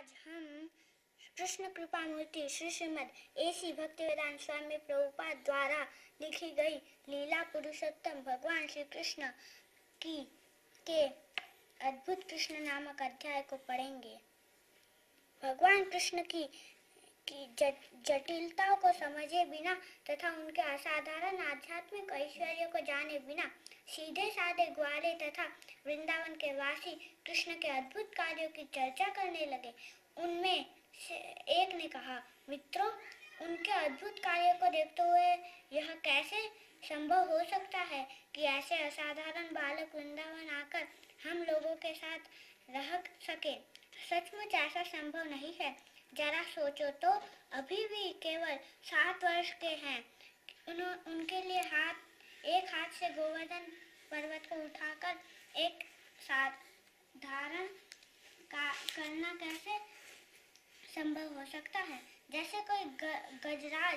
आज हम कृष्ण कृपामूर्ति श्री श्रीमद ए.सी. भक्तिवेदांत स्वामी प्रभुपाद द्वारा लिखी गई लीला पुरुषोत्तम भगवान श्री कृष्ण की के अद्भुत कृष्ण नामक अध्याय को पढ़ेंगे। भगवान कृष्ण की जटिलताओं को समझे बिना तथा उनके असाधारण आध्यात्मिक ऐश्वर्य को जाने बिना सीधे साधे ग्वाले तथा वृंदावन के वासी कृष्ण के अद्भुत कार्यों की चर्चा करने लगे। उनमें से एक ने कहा, मित्रों, उनके अद्भुत कार्यों को देखते हुए यह कैसे संभव हो सकता है कि ऐसे असाधारण बालक वृंदावन आकर हम लोगों के साथ रह सके। सचमुच ऐसा संभव नहीं है। जरा सोचो तो, अभी भी केवल 7 वर्ष के हैं। उनके लिए एक हाथ से गोवर्धन पर्वत को उठाकर एक साधारण करना कैसे संभव हो सकता है। जैसे कोई गजराज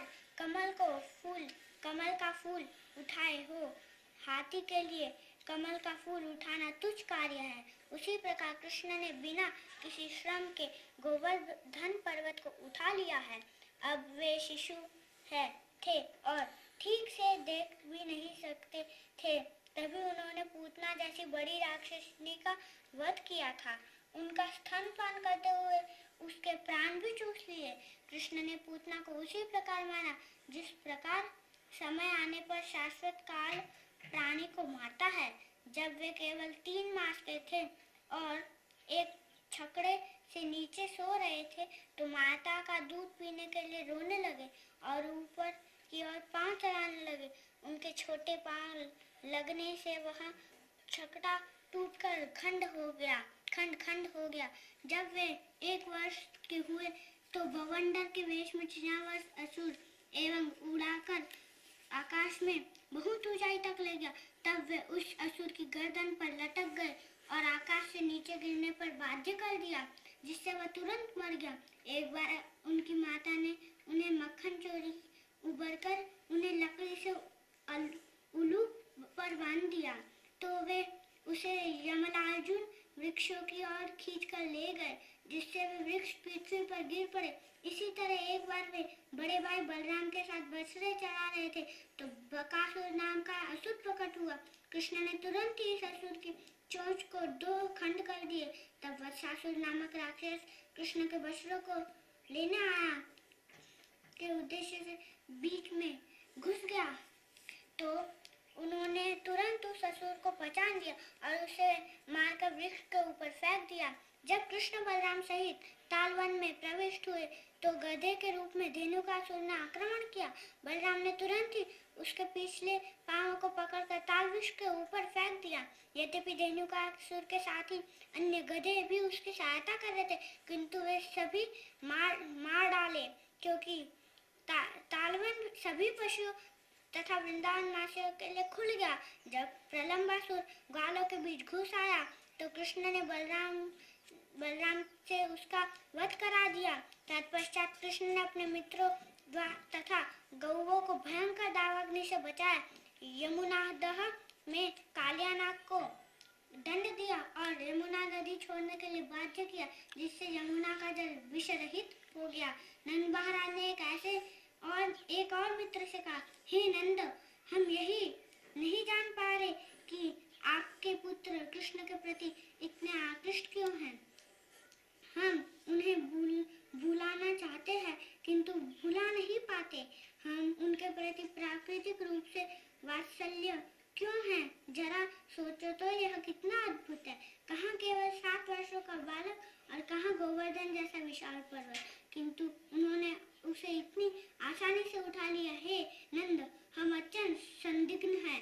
कमल का फूल उठाए हो। हाथी के लिए कमल का फूल उठाना तुच्छ कार्य है। उसी प्रकार कृष्ण ने बिना किसी श्रम के गोवर्धन पर्वत को उठा लिया है। अब वे शिशु थे और ठीक से देख भी नहीं सकते थे, तभी उन्होंने पूतना जैसी बड़ी राक्षसनी का वध किया था। उनका स्तनपान करते हुए उसके प्राण भी चूस लिए। कृष्ण ने पूतना को उसी प्रकार माना जिस प्रकार समय आने पर शाश्वत काल प्राणी को मारता है। जब वे केवल 3 मास के थे और एक छकड़े से नीचे सो रहे थे तो माता का दूध पीने के लिए रोने लगे और ऊपर की ओर पांव चलाने लगे। उनके छोटे पांव लगने से वह छकड़ा टूटकर खंड खंड हो गया। जब वे 1 वर्ष के हुए तो बवंडर के वेश में चिन्हावश असुर एवं उड़ाकर आकाश में बहुत ऊंचाई तक ले गया। तब वे उस असुर की गर्दन पर लटक गए और आकाश से नीचे गिरने पर बाध्य कर दिया, जिससे वह तुरंत मर गया। एक बार उनकी माता ने उन्हें मक्खन चोरी उबरकर उन्हें लकड़ी से उल्लू पर बांध दिया तो वे उसे यमलार्जुन वृक्षों की ओर खींच कर ले गए, जिससे वे वृक्ष पृथ्वी पर गिर पड़े। इसी तरह एक बार वे बड़े भाई बलराम के साथ बछड़े चरा रहे थे तो बकासुर नाम का असुर प्रकट हुआ। कृष्ण ने तुरंत ही इस असुर की चोंच को 2 खंड कर दिए। तब वत्सासुर नामक राक्षस कृष्ण के बछड़ों को लेने आया के उद्देश्य से बीच में घुस गया तो उन्होंने तुरंत उस असुर को पहचान लिया और उसे मारकर वृक्ष के ऊपर फेंक दिया। जब कृष्ण बलराम सहित तालवन में प्रविष्ट हुए तो गधे के रूप में धेनुकासुर ने आक्रमण किया। बलराम ने तुरंत ही उसके पिछले पांव को पकड़कर तालवृक्ष के ऊपर फेंक दिया। यद्यपि धेनुकासुर के साथ ही अन्य गधे भी उसकी सहायता कर रहे थे, किंतु वे सभी मार डाले, क्योंकि तालवन सभी पशुओं तथा वृंदावन वासियों के लिए खुल गया। जब प्रलंबासुर ग्वालों के बीच घुस आया तो कृष्ण ने बलराम से उसका वध करा दिया। तत्पश्चात कृष्ण ने अपने मित्रों तथा गौओं को भयंकर दावाग्नि से बचाया। यमुनादह में कालियानाग को दंड दिया और यमुना नदी छोड़ने के लिए बाध्य किया, जिससे यमुना का जल विष रहित हो गया। नंद महाराज ने एक और मित्र से कहा, हे नंद, हम यही नहीं जान पा रहे कि आपके पुत्र कृष्ण के प्रति इतने आकृष्ट क्यों हैं। हम उन्हें भुलाना चाहते हैं किंतु भुला नहीं पाते। हम उनके प्रति प्राकृतिक रूप से वात्सल्य क्यों है। जरा सोचो तो, यह कितना अद्भुत है। कहाँ केवल 7 वर्षों का बालक और कहाँ गोवर्धन जैसा विशाल पर्वत, किंतु उन्होंने उसे इतनी आसानी से उठा लिया। हे नंद, हम अत्यंत संदिग्ध हैं।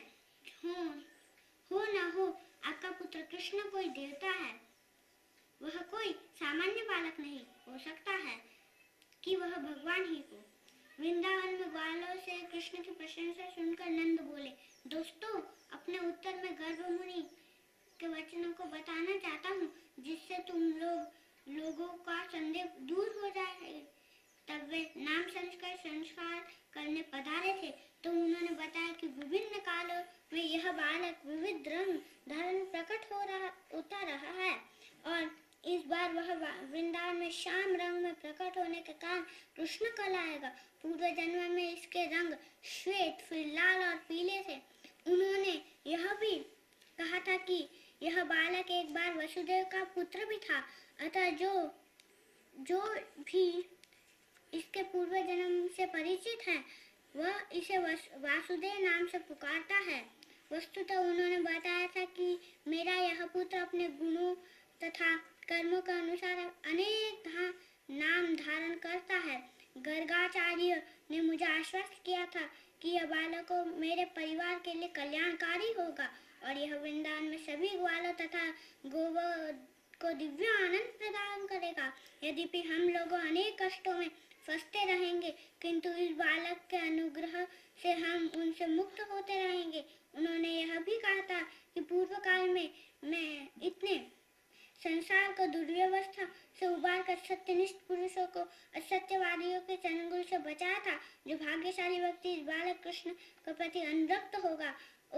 हो न हो आपका पुत्र कृष्ण कोई देवता है। वह कोई सामान्य बालक नहीं हो सकता है कि वह भगवान ही हो। वृंदावन में ग्वालों से कृष्ण की प्रशंसा सुनकर नंद बोले, दोस्तों, अपने उत्तर में गर्भ मुनि के वचनों को बताना चाहता हूँ, जिससे तुम लोगों का संदेह दूर हो जाए। तब वे नाम संस्कार करने पधारे थे तो उन्होंने बताया कि विभिन्न कालों में यह बालक विविध रंग धारण प्रकट होता रहा है और इस बार वह वृंदावन में श्याम रंग में प्रकट होने के कारण कृष्ण कहलाएगा। पूर्व जन्म में इसके रंग श्वेत, फिर लाल और पीले थे। उन्होंने यह भी कहा था कि यह बालक एक बार वसुदेव का पुत्र भी था। अतः जो भी इसके पूर्व जन्म से परिचित है वह इसे वासुदेव नाम से पुकारता है। वस्तुतः उन्होंने बताया था कि मेरा यह पुत्र अपने गुणों तथा कर्मों के अनुसार अनेक नाम धारण करता है। गर्गाचार्य ने मुझे आश्वस्त किया था कि यह बालक मेरे परिवार के लिए कल्याणकारी होगा और यह वृंदावन में सभी ग्वालों तथा गोवों को दिव्य आनंद प्रदान करेगा। यद्यपि हम लोग अनेक कष्टों में फंसते रहेंगे, किंतु इस बालक के अनुग्रह से हम उनसे मुक्त होते रहेंगे। उन्होंने यह भी कहा था कि पूर्व काल में मैं इतने संसार को दुर्व्यवस्था से उबार कर सत्यनिष्ठ पुरुषों को असत्यवादियों के चंगुल से बचाया था। जो भाग्यशाली व्यक्ति इस बालक कृष्ण के प्रति अनुरक्त होगा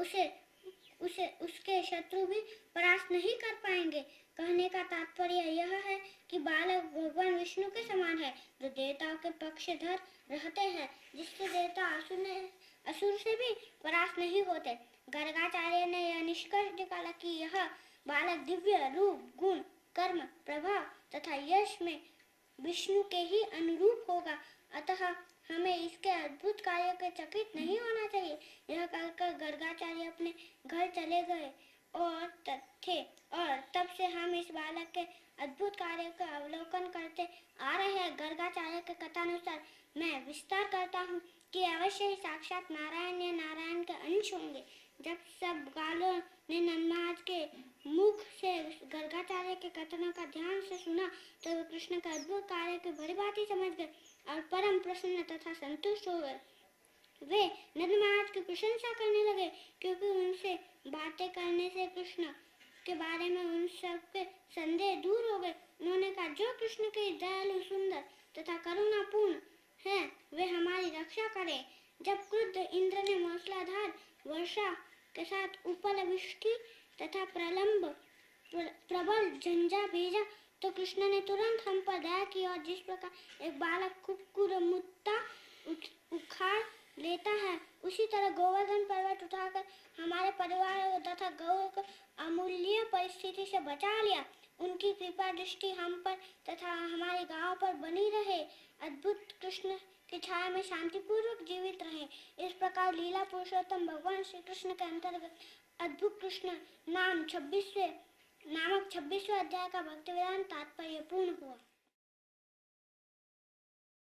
उसके शत्रु भी परास्त नहीं कर पाएंगे। कहने का तात्पर्य यह है कि बालक भगवान विष्णु के समान है, जो देवताओं के पक्षधर रहते हैं, जिससे देवता असुर से भी परास्त नहीं होते। गर्गाचार्य ने यह निष्कर्ष निकाला कि यह बालक दिव्य रूप, गुण, कर्म, प्रभाव तथा यश में विष्णु के ही अनुरूप होगा। अतः हमें इसके अद्भुत कार्यों के चकित नहीं होना चाहिए। यह कहकर गर्गाचार्य अपने घर चले गए और तब से हम इस बालक के अद्भुत कार्यों का अवलोकन करते आ रहे हैं। गर्गाचार्य के कथानुसार मैं विस्तार करता हूँ कि अवश्य ही साक्षात नारायण या नारायण के अंश होंगे। जब सब ग्वालों ने नंद महाराज के मुख से गर्गाचार्य के कथनों का ध्यान से सुना तो वे कृष्ण के अद्भुत कार्य की भली भांति समझ गए और परम प्रसन्न तथा संतुष्ट हो गए। वे नंद महाराज की प्रशंसा करने लगे, क्योंकि उनसे बातें करने से कृष्ण के बारे में उन सबके संदेह दूर हो गए। उन्होंने कहा, जो कृष्ण के दयालु, सुंदर तथा करुणापूर्ण है वे हमारी रक्षा करें। जब क्रुद्ध इंद्र ने मूसलाधार वर्षा के साथ उपलवृष्टि तथा प्रबल झंझा भेजा तो कृष्ण ने तुरंत हम पर दया की और जिस प्रकार एक बालक कुक्कुरमुत्ता उखाड़ लेता है, उसी तरह गोवर्धन पर्वत उठाकर हमारे परिवार तथा गौ को अमूल्य परिस्थिति से बचा लिया। उनकी कृपा दृष्टि हम पर तथा हमारे गांव पर बनी रहे। अद्भुत कृष्ण की छाया में शांतिपूर्वक जीवित रहे। इस प्रकार लीला पुरुषोत्तम भगवान श्री कृष्ण के अंतर्गत अद्भुत कृष्ण नामक 26वें अध्याय का भक्ति वेदांत तात्पर्य